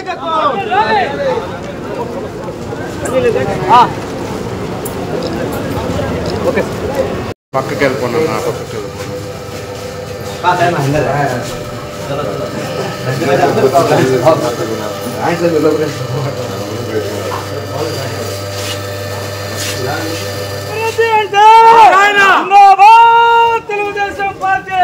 పక్కకి వెళ్ళిపోయినా పక్కకి తెలుగుదేశం పార్టీ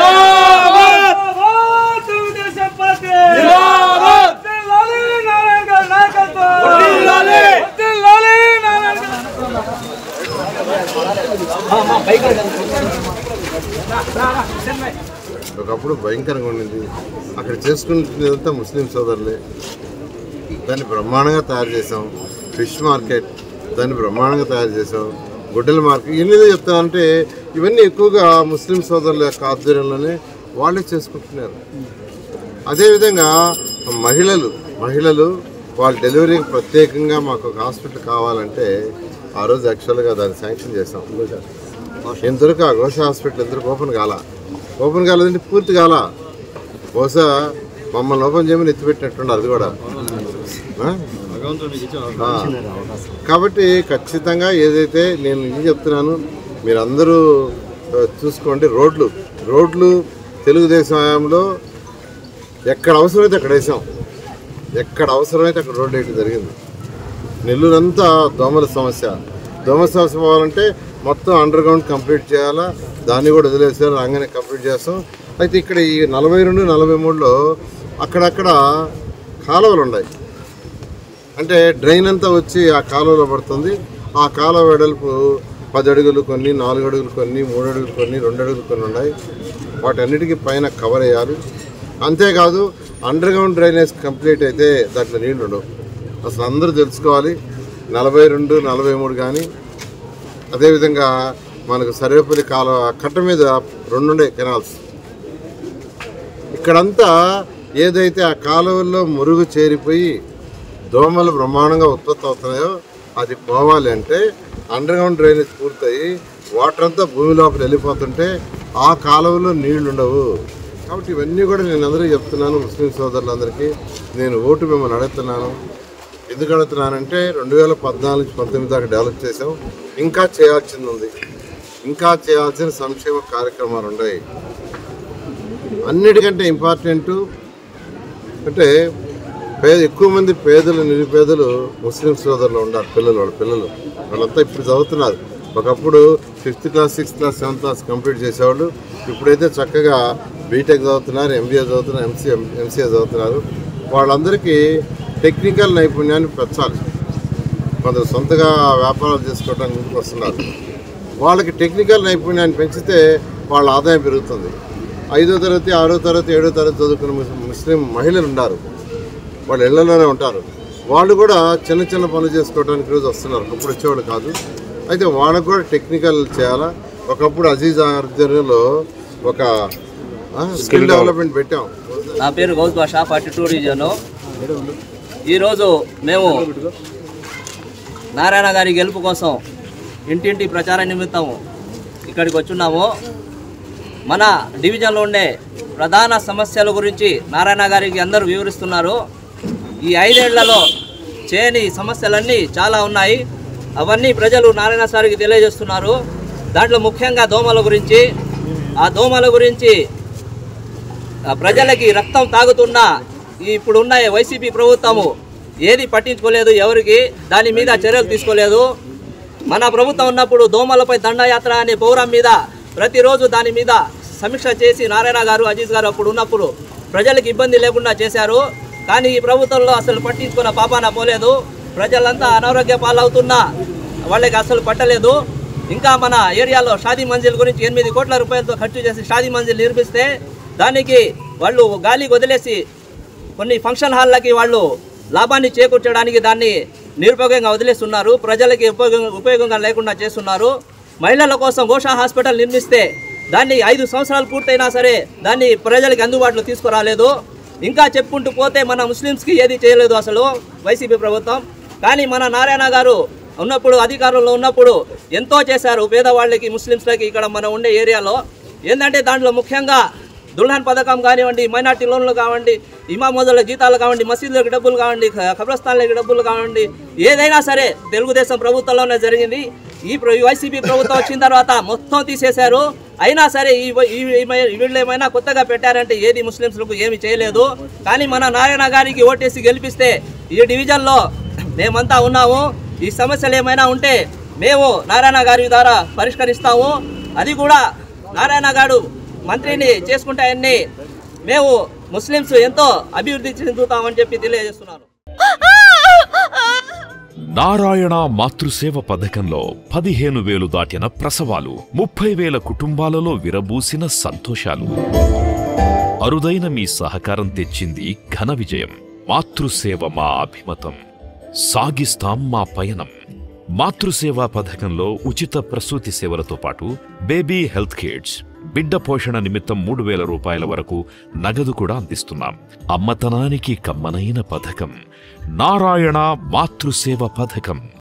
ఒకప్పుడు భయంకరంగా ఉండింది. అక్కడ చేసుకునేదంతా ముస్లిం సోదరులే. దాన్ని బ్రహ్మాండంగా తయారు చేసాం. ఫిష్ మార్కెట్ దాన్ని బ్రహ్మాండంగా తయారు చేసాం. గుడ్డల మార్కెట్ ఎన్నిదో చెప్తామంటే ఇవన్నీ ఎక్కువగా ముస్లిం సోదరుల యొక్క ఆధ్వర్యంలోనే వాళ్ళే చేసుకుంటున్నారు. అదేవిధంగా మహిళలు వాళ్ళ డెలివరీకి ప్రత్యేకంగా మాకు ఒక హాస్పిటల్ కావాలంటే ఆ రోజు యాక్చువల్గా దాన్ని శాంక్షన్ చేసాం. ఇంతవరకు ఆ ఘోష హాస్పిటల్ ఇంతవరకు ఓపెన్ కాలేదంటే పూర్తి కాల. బహుశా మమ్మల్ని ఓపెన్ చేయమని ఎత్తిపెట్టినట్టుండే అది కూడా. కాబట్టి ఖచ్చితంగా ఏదైతే నేను ఇది చెప్తున్నాను మీరందరూ చూసుకోండి. రోడ్లు తెలుగుదేశం హయాంలో ఎక్కడ అవసరమైతే అక్కడ వేసాం. ఎక్కడ అవసరమైతే అక్కడ రోడ్లు వేయడం జరిగింది. నెల్లూరంతా దోమల సమస్య పోవాలంటే మొత్తం అండర్ గ్రౌండ్ కంప్లీట్ చేయాలా. దాన్ని కూడా వదిలేసారు. రాగానే కంప్లీట్ చేస్తాం. అయితే ఇక్కడ ఈ 42, 43లో అక్కడక్కడ కాలువలు ఉన్నాయి. అంటే డ్రైన్ అంతా వచ్చి ఆ కాలువలో పడుతుంది. ఆ కాలువ వెడల్పు 10 అడుగులు కొన్ని, 4 అడుగులు కొన్ని, 3 అడుగులు కొన్ని, 2 అడుగులు కొన్ని ఉన్నాయి. వాటన్నిటికీ పైన కవర్ వేయాలి. అంతేకాదు అండర్ గ్రౌండ్ డ్రైనేజ్ కంప్లీట్ అయితే దాంట్లో నీళ్లు ఉండవు. అసలు అందరూ తెలుసుకోవాలి. 42, 43 కానీ అదేవిధంగా మనకు సర్వేపల్లి కాలువ కట్ట మీద 2 ఉండే కెనాల్స్. ఇక్కడంతా ఏదైతే ఆ కాలువల్లో మురుగు చేరిపోయి దోమలు బ్రహ్మాండంగా ఉత్పత్తి అవుతున్నాయో అది పోవాలి అంటే అండర్ గ్రౌండ్ డ్రైనేజ్ పూర్తయి వాటర్ అంతా భూమి లోపల వెళ్ళిపోతుంటే ఆ కాలువలో నీళ్లు ఉండవు. కాబట్టి ఇవన్నీ కూడా నేను అందరికీ చెప్తున్నాను. ముస్లిం సోదరులందరికీ నేను ఓటు మిమ్మల్ని అడుగుతున్నాను. ఎందుకు అడుగుతున్నానంటే 2014-19 దాకా డెవలప్ చేసాం. ఇంకా చేయాల్సింది ఉంది. ఇంకా చేయాల్సిన సంక్షేమ కార్యక్రమాలు ఉన్నాయి. అన్నిటికంటే ఇంపార్టెంట్ అంటే ఎక్కువ మంది నిరుపేదలు ముస్లిం సోదరులు ఉన్నారు. వాళ్ళంతా ఇప్పుడు చదువుతున్నారు. ఒకప్పుడు 5th class 6th class 7th class complete చేసేవాళ్ళు. ఇప్పుడైతే చక్కగా బీటెక్ చదువుతున్నారు, ఎంబీఏ చదువుతున్నారు, ఎంసీఏ చదువుతున్నారు. వాళ్ళందరికీ టెక్నికల్ నైపుణ్యాన్ని పెంచాలి. కొందరు సొంతగా వ్యాపారాలు చేసుకోవడానికి ముందుకు వస్తున్నారు. వాళ్ళకి టెక్నికల్ నైపుణ్యాన్ని పెంచితే వాళ్ళ ఆదాయం పెరుగుతుంది. 5వ తరగతి 6వ తరగతి 7వ తరగతి చదువుకున్న ముస్లిం మహిళలు ఉన్నారు. వాళ్ళు ఇళ్లలోనే ఉంటారు. వాళ్ళు కూడా చిన్న పనులు చేసుకోవడానికి రోజు వస్తున్నారు. ఒకప్పుడు వచ్చేవాళ్ళు కాదు. అయితే వాళ్ళకు కూడా టెక్నికల్ చేయాలా. ఒకప్పుడు అజీజ్ ఆధ్వర్యంలో ఒక స్కిల్ డెవలప్మెంట్ పెట్టాం. నా పేరు గౌస్ బాషా, 42 రీజియన్. ఈరోజు మేము నారాయణ గారి గెలుపు కోసం ఇంటింటి ప్రచార నిమిత్తం ఇక్కడికి వచ్చున్నాము. మన డివిజన్లో ఉండే ప్రధాన సమస్యల గురించి నారాయణ గారికి అందరూ వివరిస్తున్నారు. ఈ 5 ఏళ్లలో చేయని సమస్యలన్నీ చాలా ఉన్నాయి. అవన్నీ ప్రజలు నారాయణ సార్కి తెలియజేస్తున్నారు. దాంట్లో ముఖ్యంగా దోమల గురించి. ఆ దోమల గురించి ప్రజలకి రక్తం తాగుతున్న ఇప్పుడున్న వైసీపీ ప్రభుత్వము ఏది పట్టించుకోలేదు. ఎవరికి దాని మీద చర్యలు తీసుకోలేదు. మన ప్రభుత్వం ఉన్నప్పుడు దోమలపై దండయాత్ర అనే ప్రోగ్రాం మీద ప్రతిరోజు దాని మీద సమీక్ష చేసి నారాయణ గారు, అజీజ్ గారు అప్పుడు ఉన్నప్పుడు ప్రజలకు ఇబ్బంది లేకుండా చేశారు. కానీ ఈ ప్రభుత్వంలో అసలు పట్టించుకున్న పాపాన పోలేదు. ప్రజలంతా అనారోగ్య పాలవుతున్నా వాళ్ళకి అసలు పట్టలేదు. ఇంకా మన ఏరియాలో షాదీ మంజిల్ గురించి 8 కోట్ల రూపాయలతో ఖర్చు చేసి షాదీ మంజిల్ నిర్మిస్తే దానికి వాళ్ళు గాలికి వదిలేసి కొన్ని ఫంక్షన్ హాల్లకి వాళ్ళు లాభాన్ని చేకూర్చడానికి దాన్ని నిరుపయోగంగా వదిలేస్తున్నారు. ప్రజలకి ఉపయోగంగా లేకుండా చేస్తున్నారు. మహిళల కోసం గోషా హాస్పిటల్ నిర్మిస్తే దాన్ని 5 సంవత్సరాలు పూర్తయినా సరే దాన్ని ప్రజలకి అందుబాటులో తీసుకురాలేదు. ఇంకా చెప్పుకుంటూ పోతే మన ముస్లిమ్స్కి ఏది చేయలేదు అసలు వైసీపీ ప్రభుత్వం. కానీ మన నారాయణ గారు ఉన్నప్పుడు అధికారంలో ఉన్నప్పుడు ఎంతో చేశారు పేదవాళ్ళకి, ముస్లిమ్స్లకి ఇక్కడ మనం ఉండే ఏరియాలో. ఏంటంటే దాంట్లో ముఖ్యంగా దుల్హన్ పథకం కానివ్వండి, మైనార్టీ లోన్లు కావండి, ఇమామోదుల జీతాలు కావండి, మసీదులకు డబ్బులు కావండి, కబ్రస్థాన్లకు డబ్బులు కావండి, ఏదైనా సరే తెలుగుదేశం ప్రభుత్వంలోనే జరిగింది. ఈ వైసీపీ ప్రభుత్వం వచ్చిన తర్వాత మొత్తం తీసేశారు. అయినా సరే వీళ్ళు ఏమైనా కొత్తగా పెట్టారంటే ఏది ముస్లింస్లకు ఏమి చేయలేదు. కానీ మన నారాయణ గారికి ఓటేసి గెలిపిస్తే ఈ డివిజన్లో మేమంతా ఉన్నాము. ఈ సమస్యలు ఏమైనా ఉంటే మేము నారాయణ గారి ద్వారా పరిష్కరిస్తాము. అది కూడా నారాయణ గారు మంత్రిని చేసుకుంటాయని మేము ముస్లింస్ ఎంతో అభివృద్ధి చెందుతామని చెప్పి తెలియజేస్తున్నాను. నారాయణ మాతృసేవ పథకంలో 15,000 దాటిన ప్రసవాలు, 30,000 కుటుంబాలలో విరబూసిన సంతోషాలు. అరుదైన మీ సహకారం తెచ్చింది ఘన విజయం. మాతృసేవ మా అభిమతం, సాగిస్తాం మా పయనం. మాతృసేవా పథకంలో ఉచిత ప్రసూతి సేవలతో పాటు బేబీ హెల్త్ కిట్స్, బిడ్డ పోషణ నిమిత్తం 3,000 రూపాయల వరకు నగదు కూడా అందిస్తున్నాం. అమ్మతనానికి కమ్మనైన పథకం నారాయణ మాతృసేవ పథకం.